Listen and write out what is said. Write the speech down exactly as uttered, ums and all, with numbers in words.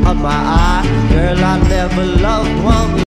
of my eye. Girl, I never loved one